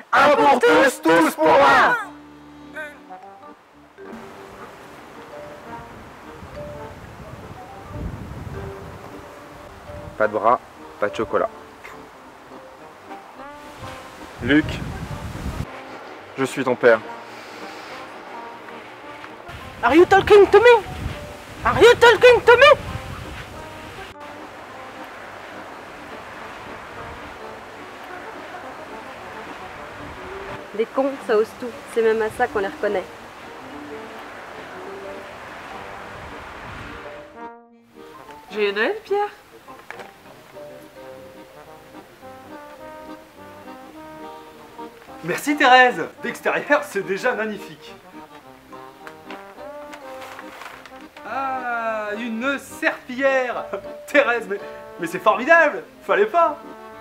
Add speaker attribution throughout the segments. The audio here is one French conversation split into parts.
Speaker 1: Un pour tous, tous pour un. Pas de bras, pas de chocolat. Luc, je suis ton père.
Speaker 2: Are you talking to me? Are you talking to me?
Speaker 3: Les cons, ça ose tout. C'est même à ça qu'on les reconnaît.
Speaker 2: Joyeux Noël, Pierre.
Speaker 4: Merci Thérèse. D'extérieur, c'est déjà magnifique. Ah, une serpillière. Thérèse, mais c'est formidable. Fallait pas.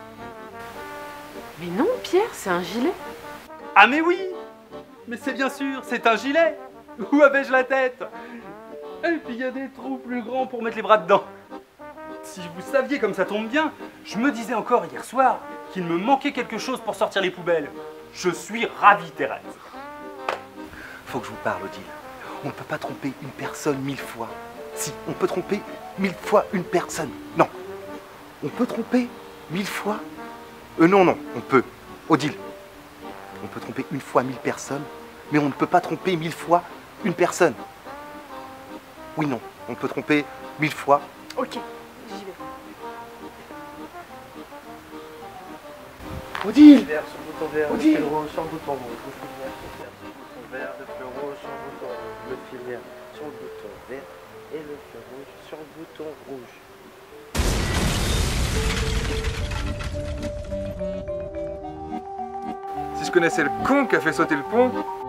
Speaker 2: Mais non, Pierre, c'est un gilet.
Speaker 4: Ah mais oui. Mais c'est bien sûr, c'est un gilet. Où avais-je la tête? Et puis il y a des trous plus grands pour mettre les bras dedans. Si vous saviez comme ça tombe bien, je me disais encore hier soir qu'il me manquait quelque chose pour sortir les poubelles. Je suis ravi, Thérèse.
Speaker 5: Faut que je vous parle, Odile. On ne peut pas tromper une personne 1000 fois. Si, on peut tromper 1000 fois une personne. Non. On peut tromper 1000 fois. Non, on peut. Odile. On peut tromper une fois 1000 personnes, mais on ne peut pas tromper 1000 fois une personne. Oui, non. On peut tromper 1000 fois.
Speaker 2: Ok, j'y vais.
Speaker 5: Odile!
Speaker 6: Vert sur le bouton vert, le fil rouge sur le bouton rouge, le fil vert sur le bouton vert, le fil rouge sur le bouton rouge, le fil vert sur le bouton vert et le fil rouge sur le bouton rouge.
Speaker 1: Si je connaissais le con qui a fait sauter le pont,